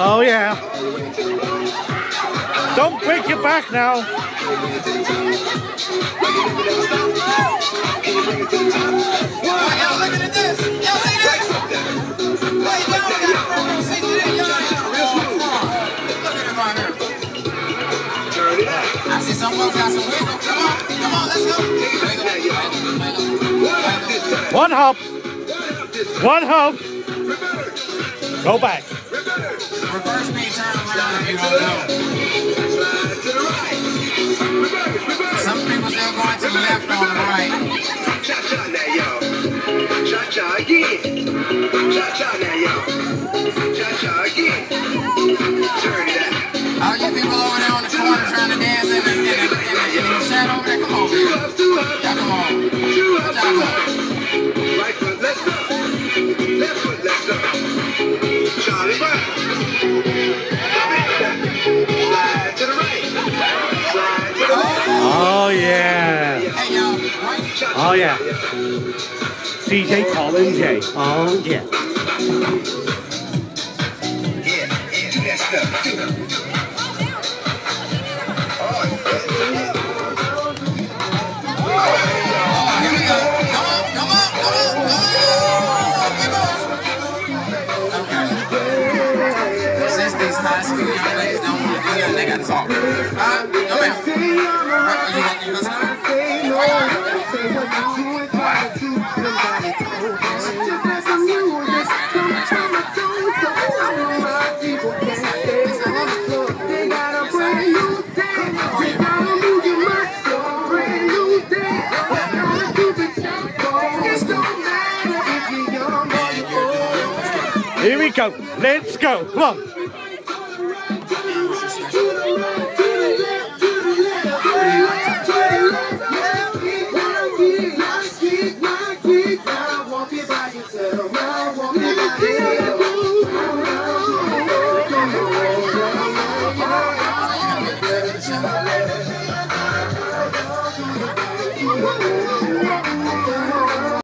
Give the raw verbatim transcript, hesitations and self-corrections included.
Oh yeah. Don't break your back now. Yo, look at this. Yo, see this? Lay down that front row seat. Y'all ain't got a real smooth. Look at him right here. Turn it up. I see some folks got some wiggle. Come on, come on, let's go. Wiggle, wiggle, wiggle. One hop. One hop. Go back. Reverse me, turn around if you don't know. Some people still going to the left on the right. Cha-cha now, y'all. Cha-cha again. Cha-cha now, y'all. Cha-cha again. Turn it out. All you people over there on the corner trying to dance in the, in the, in the, in the shadow, man, come over here. Yeah, come on. Come on. Right foot, let's go. Left foot, let's go. Charlie Brown. Slide to the right. Slide to the left. Oh yeah. Hey, y'all. Right? Oh yeah. D J Colin J. Oh yeah. Yeah, yeah, do that stuff. Do it. Oh, yeah. Oh, here we go. Come on, come on, come on, come on. Okay. Since these high school young ladies don't want to do that, they got to talk. Huh? Come here. Are you going to listen? Here we go. Let's go. Come on.